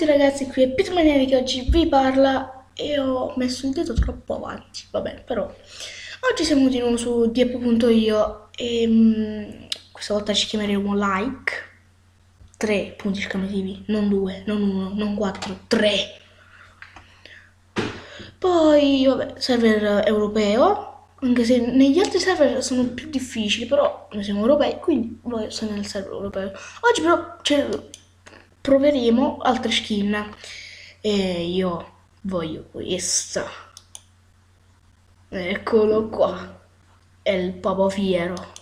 ragazzi, qui è Pitmanieri che oggi vi parla e ho messo il dito troppo avanti, vabbè, però oggi siamo di nuovo su Diep.io e questa volta ci chiameremo Like, 3 punti esclamativi, non 2, non 1, non 4, 3. Poi, vabbè, server europeo, anche se negli altri server sono più difficili, però noi siamo europei, quindi voi sono nel server europeo. Oggi però proveremo altre skin e io voglio questa. Eccolo qua, è il Papa Fiero.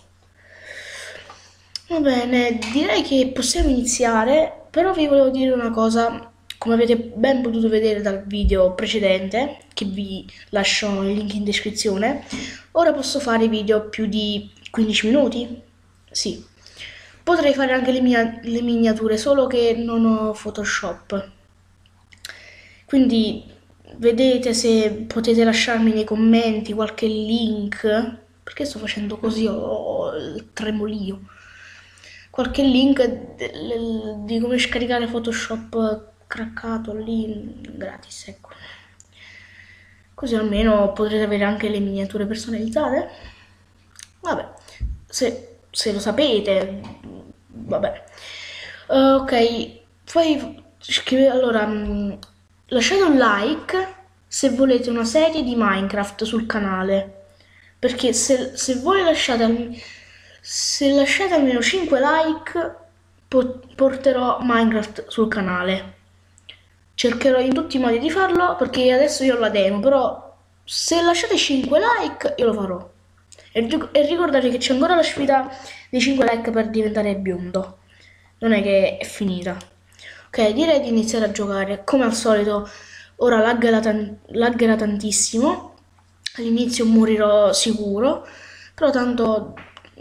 Va bene, direi che possiamo iniziare, però vi volevo dire una cosa, come avete ben potuto vedere dal video precedente, che vi lascio il link in descrizione, ora posso fare video più di 15 minuti? Sì. Potrei fare anche le miniature, solo che non ho Photoshop. Quindi vedete se potete lasciarmi nei commenti qualche link, perché sto facendo così, ho il tremolio. Qualche link di come scaricare Photoshop craccato lì gratis, ecco. Così almeno potrete avere anche le miniature personalizzate. Vabbè, se lo sapete, vabbè. Ok, poi scrivete allora, lasciate un like se volete una serie di Minecraft sul canale. Perché se voi se lasciate almeno 5 like, porterò Minecraft sul canale. Cercherò in tutti i modi di farlo perché adesso io ho la demo, però se lasciate 5 like io lo farò. E ricordate che c'è ancora la sfida dei 5 like per diventare biondo. Non è che è finita. Ok, direi di iniziare a giocare. Come al solito, ora laggerà tantissimo. All'inizio morirò sicuro, però tanto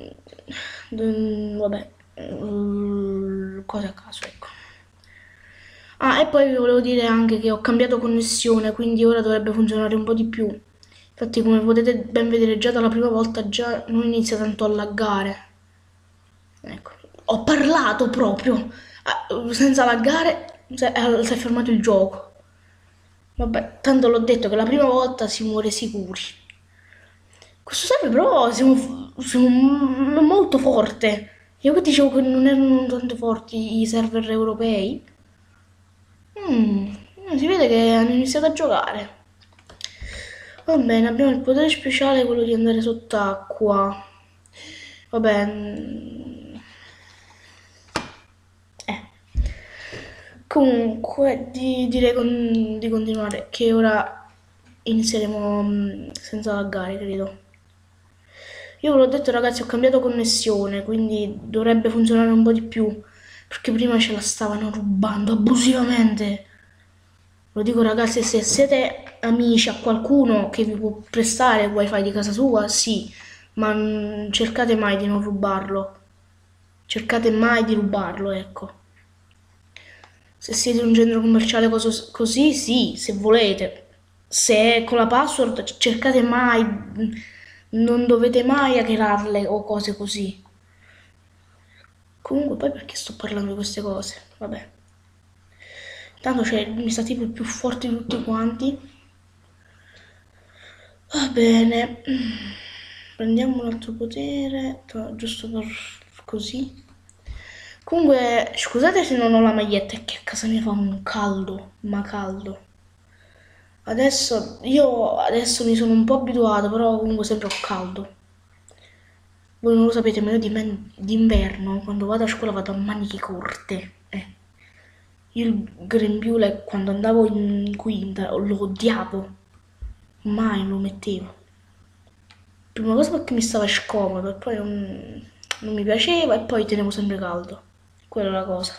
vabbè, cose a caso, ecco. Ah, e poi vi volevo dire anche che ho cambiato connessione, quindi ora dovrebbe funzionare un po' di più. Infatti, come potete ben vedere già dalla prima volta, già non inizia tanto a laggare. Ecco, ho parlato proprio, senza laggare, si è fermato il gioco. Vabbè, tanto l'ho detto che la prima volta si muore sicuri. Questo server però siamo molto forte. Io che dicevo che non erano tanto forti i server europei. Si vede che hanno iniziato a giocare. Va bene, abbiamo il potere speciale, quello di andare sott'acqua. Vabbè. Eh. Comunque, direi di continuare, che ora inizieremo senza laggare, credo. Io ve l'ho detto ragazzi, ho cambiato connessione, quindi dovrebbe funzionare un po' di più, perché prima ce la stavano rubando abusivamente. Lo dico ragazzi, se siete amici a qualcuno che vi può prestare il wifi di casa sua, sì, ma cercate mai di non rubarlo. Cercate mai di rubarlo, ecco. Se siete un centro commerciale così, sì, se volete. Se è con la password, cercate mai, non dovete mai hackerarle o cose così. Comunque, poi perché sto parlando di queste cose? Vabbè. Tanto mi sta tipo il più forte di tutti quanti. Va bene. Prendiamo un altro potere, giusto per così. Comunque, scusate se non ho la maglietta, è che a casa mia fa un caldo, ma caldo. Io adesso mi sono un po' abituato, però comunque sempre ho caldo. Voi non lo sapete, ma io d'inverno, quando vado a scuola, vado a maniche corte. Io il grembiule, quando andavo in quinta, lo odiavo. Mai lo mettevo. Prima cosa perché mi stava scomodo, e poi non mi piaceva, e poi tenevo sempre caldo. Quella è la cosa.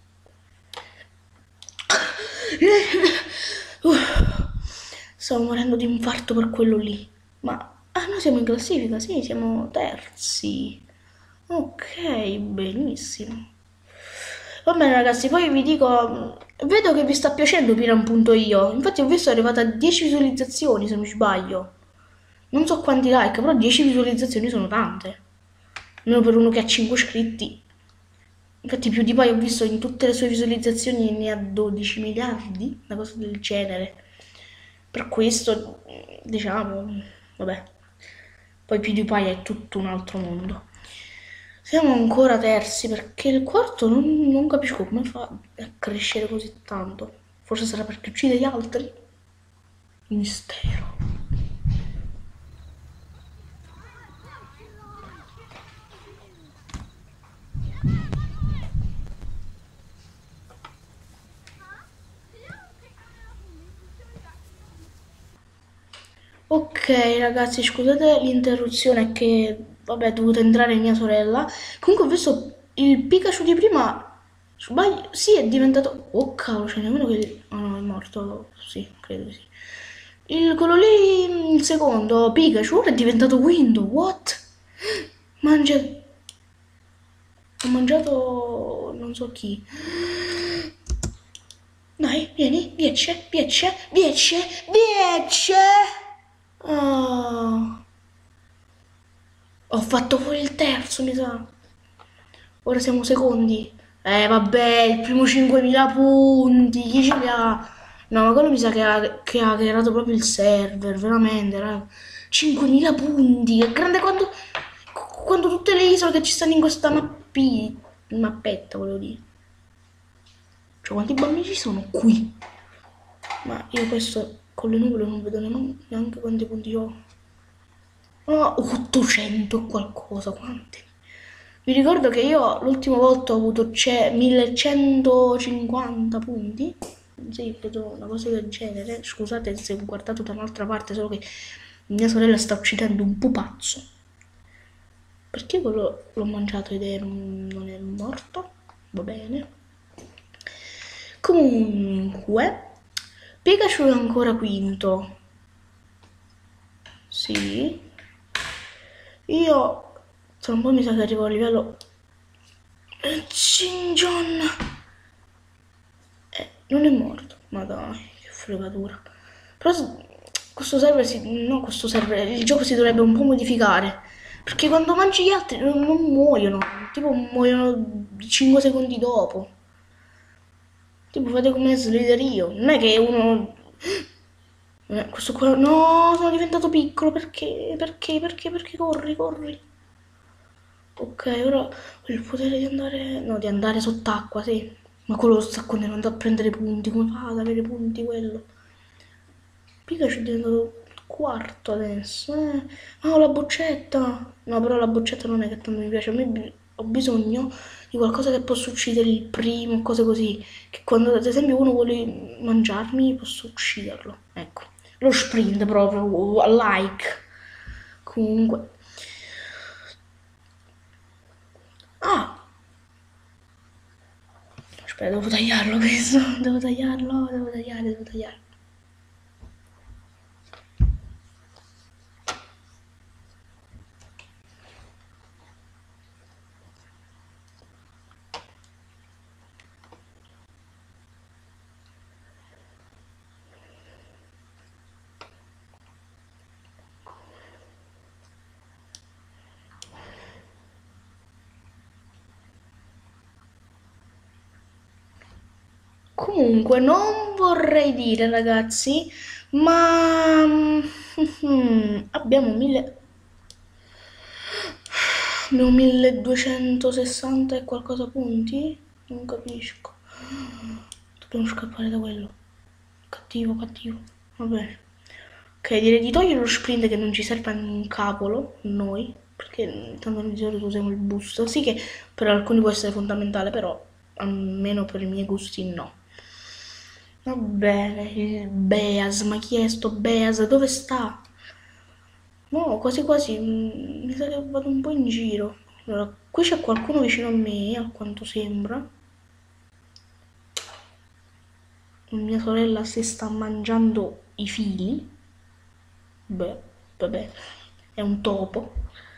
Stavo morendo di infarto per quello lì. Ma noi siamo in classifica, sì, siamo terzi. Ok, benissimo. Va bene ragazzi, poi vi dico, vedo che vi sta piacendo Piran.io. Infatti ho visto è arrivata a 10 visualizzazioni, se non mi sbaglio. Non so quanti like, però 10 visualizzazioni sono tante. Almeno per uno che ha 5 iscritti. Infatti PewDiePie ho visto in tutte le sue visualizzazioni ne ha 12 miliardi, una cosa del genere. Per questo, diciamo, vabbè. Poi PewDiePie è tutto un altro mondo. Siamo ancora terzi perché il quarto non capisco come fa a crescere così tanto. Forse sarà perché uccide gli altri? Mistero. Ok ragazzi, scusate l'interruzione che, vabbè, è dovuta entrare mia sorella. Comunque ho visto il Pikachu di prima, sbaglio, sì, è diventato... Oh cavolo, c'è nemmeno che... Ah no, è morto, sì, credo di sì. Quello lì, il secondo, Pikachu, ora è diventato Window, what? Mangia... Ha mangiato non so chi. Dai, vieni, viecce, viecce, viecce, viecce! Oh. Ho fatto fuori il terzo, mi sa. Ora siamo secondi. Vabbè, il primo 5.000 punti, chi ce li ha? No, ma quello mi sa che ha creato proprio il server, veramente, raga. 5.000 punti, è grande quando tutte le isole che ci stanno in questa mappetta, volevo dire. Cioè, quanti bambini ci sono qui? Ma io questo con le nuvole non vedo neanche quanti punti ho. Ah, 800 e qualcosa, quanti? Vi ricordo che io l'ultima volta ho avuto 1150 punti. Sì, credo una cosa del genere. Scusate se ho guardato da un'altra parte, solo che mia sorella sta uccidendo un pupazzo. Perché quello l'ho mangiato ed non è morto? Va bene. Comunque, Pikachu è ancora quinto. Sì. Io tra un po' mi sa che arrivo a livello Cinjon. Non è morto. Ma dai, che fregatura. Però questo server no, questo server, il gioco si dovrebbe un po' modificare. Perché quando mangi gli altri non muoiono. Tipo muoiono 5 secondi dopo. Tipo fate come Sliderio. Non è che uno. Questo qua. No, sono diventato piccolo. Perché? Perché? Perché? Perché corri, corri. Ok, ora ho il potere di andare... No, di andare sott'acqua, sì. Ma quello sta continuando a prendere punti. Come fa ad avere punti quello? Pikachu è diventato quarto adesso. Ah, ho la boccetta. No, però la boccetta non è che tanto mi piace. A me ho bisogno di qualcosa che possa uccidere il primo, cose così. Che quando ad esempio uno vuole mangiarmi, posso ucciderlo. Ecco. Lo sprint proprio, like. Comunque. Ah, aspetta, devo tagliarlo questo. Devo tagliarlo, devo tagliare, devo tagliare. Comunque, non vorrei dire, ragazzi, ma abbiamo 1260 e qualcosa punti? Non capisco. Dobbiamo scappare da quello. Cattivo, cattivo. Va bene. Ok, direi di togliere lo sprint che non ci serve a un cavolo, noi, perché tanto di solito usiamo il boost. Sì che per alcuni può essere fondamentale, però almeno per i miei gusti no. Va bene, il Beas, ma chi è sto Beas? Dove sta? No, quasi quasi, mi sa che vado un po' in giro. Allora, qui c'è qualcuno vicino a me, a quanto sembra. Mia sorella si sta mangiando i fili. Beh, vabbè, è un topo.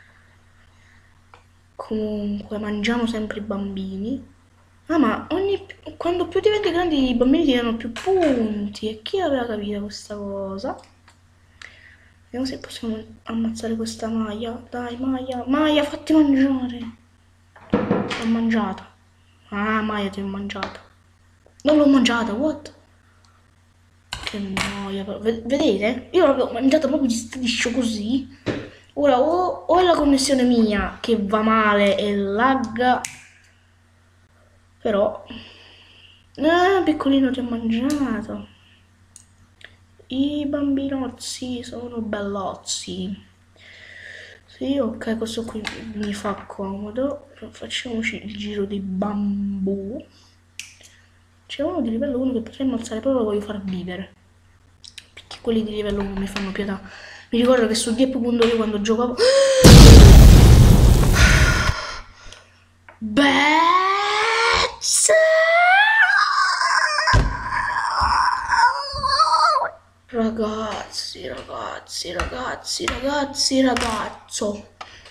Comunque, mangiamo sempre i bambini. Ah, ma quando più diventi grandi i bambini ti danno più punti. E chi aveva capito questa cosa? Vediamo se possiamo ammazzare questa Maya. Dai, Maya, Maya, fatti mangiare. L'ho mangiata. Ah, Maya, ti ho mangiato. Non l'ho mangiata, what? Che noia, vedete? Io l'avevo mangiata proprio di striscio così. Ora o è la connessione mia che va male e lagga, però... piccolino ti ho mangiato. I bambinozzi sono bellozzi. Sì, ok, questo qui mi fa comodo. Facciamoci il giro di bambù. C'è uno di livello 1 che potremmo alzare, però lo voglio far vivere. Perché quelli di livello 1 mi fanno pietà. Mi ricordo che su Diep.io quando giocavo... Bezz! Ragazzi, ragazzo.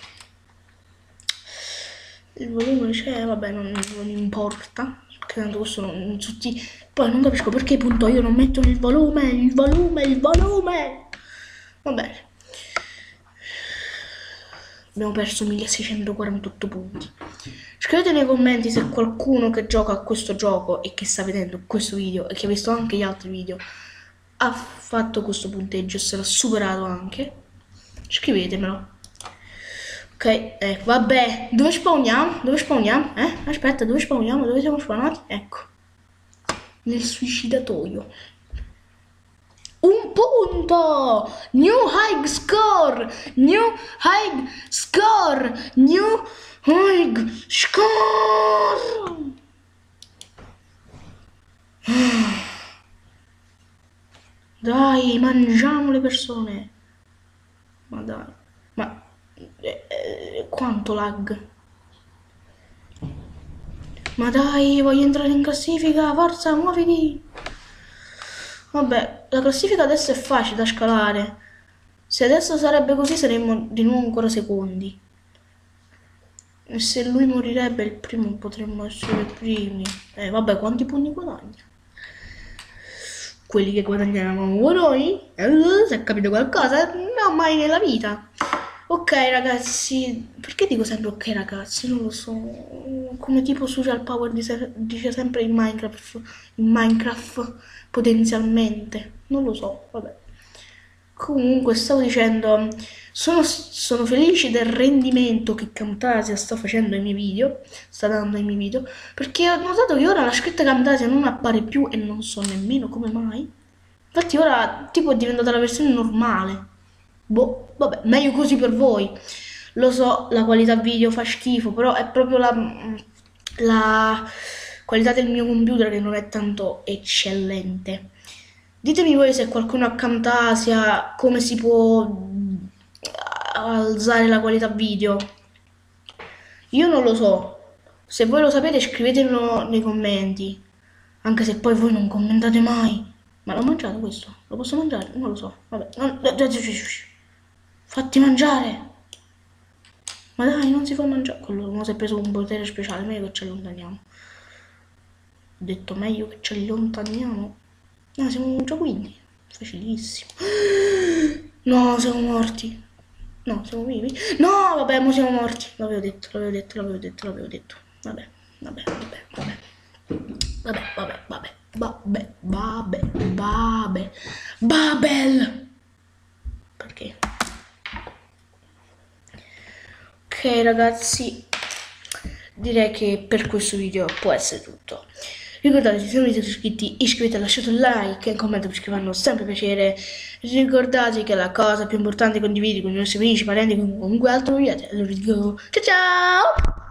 Il volume c'è, vabbè, non importa. Perché tanto questo non tutti. Poi non capisco perché appunto io non metto il volume. Va bene. Abbiamo perso 1648 punti. Scrivete nei commenti se qualcuno che gioca a questo gioco e che sta vedendo questo video e che ha visto anche gli altri video ha fatto questo punteggio, se l'ha superato anche. Scrivetemelo. Ok, vabbè, dove spawniamo? Aspetta, dove spawniamo? Dove siamo spawnati? Ecco, nel suicidatoio. Un punto! New high score! New high score! Dai, mangiamo le persone. Ma dai, ma quanto lag? Ma dai, voglio entrare in classifica, forza, muoviti! Vabbè, la classifica adesso è facile da scalare. Se adesso sarebbe così saremmo di nuovo ancora secondi. E se lui morirebbe il primo potremmo essere i primi. Vabbè, quanti punti guadagna? Quelli che guadagnavamo noi? Se ha capito qualcosa? No, mai nella vita. Ok ragazzi, perché dico sempre ok ragazzi? Non lo so. Come tipo Social Power dice sempre in Minecraft potenzialmente. Non lo so, vabbè. Comunque stavo dicendo, sono felice del rendimento che Camtasia sta facendo ai miei video, sta dando ai miei video, perché ho notato che ora la scritta Camtasia non appare più e non so nemmeno come mai. Infatti ora tipo è diventata la versione normale. Boh, vabbè, meglio così per voi. Lo so, la qualità video fa schifo, però è proprio la qualità del mio computer che non è tanto eccellente. Ditemi voi se qualcuno a Camtasia come si può alzare la qualità video. Io non lo so. Se voi lo sapete scrivetemelo nei commenti. Anche se poi voi non commentate mai. Ma l'ho mangiato questo? Lo posso mangiare? Non lo so. Vabbè. Fatti mangiare. Ma dai, non si può mangiare. Quello si è preso un potere speciale. Meglio che ci allontaniamo. Ho detto meglio che ci allontaniamo. No, siamo già quindi. Facilissimo. No, siamo morti. No, siamo vivi. No, vabbè, mo siamo morti. L'avevo detto. Vabbè. Babel. Perché? Ok ragazzi, direi che per questo video può essere tutto. Ricordate, se non siete iscritti, iscrivetevi, lasciate un like e un commento perché fanno sempre piacere. Ricordate che la cosa più importante è condividere con i vostri amici, parenti, con comunque altro. Allora dico ciao ciao!